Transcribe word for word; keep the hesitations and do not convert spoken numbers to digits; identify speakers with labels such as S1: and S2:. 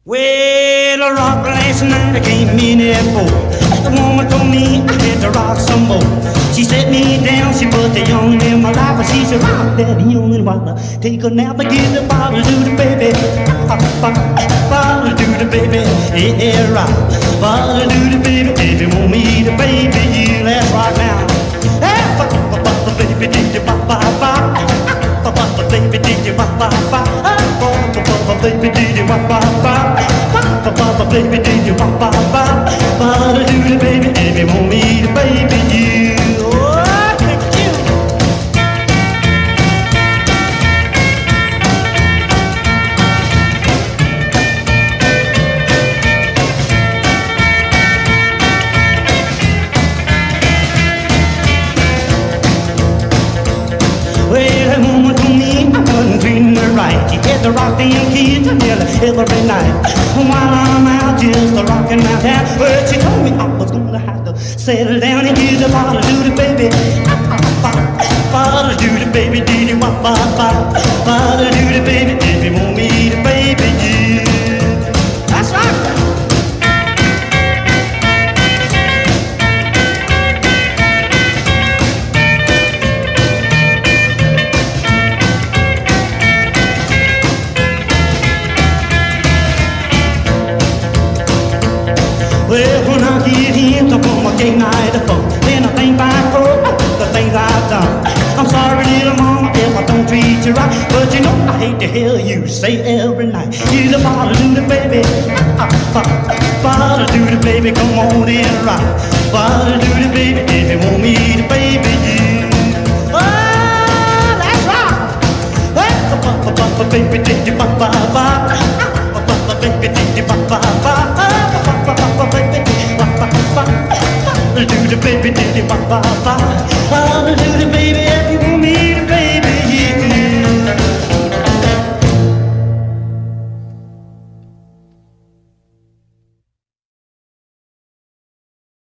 S1: Well, I rocked last night, I came in at four. The woman told me I had to rock some more. She set me down, she put the young in my lap, and she said, rock that young while I take a nap and give the bottle to the baby. Bottle to the baby, yeah, rock. Bottle to the baby, if you want me to baby you, let's rock now. Hey, baby, did you bop, bop, bop? Baby, did you bop, bop, bop? Baby, did you bop, bop, bop? Baby, did you bop, bop, bop? Bottle to the baby, if you want me to baby you. Oh, thank you. Well, that woman told me I wasn't treating her right. She had to rock them kids until every night. While I'm out just rocking my town, well, she told me I was gonna have to settle down and give the bottle to the baby. Bottle to the baby, did you wop, wop, wop? Bottle to the baby, if you want me to baby you. That's right. Well, when I get in to from a gay night of fun, then I think back over the things I've done. I'm sorry, little mama, if I don't treat you right, but you know I hate to hear you say every night, here's a bottle to the baby, bottle to the baby, come on in and rock. Bottle to the baby, if you want me to baby you. Oh, that's right. Well, baby, did you bop, bop, bop? Baby, did you bop, bop, bop? Do the baby, did it, ba ba ba.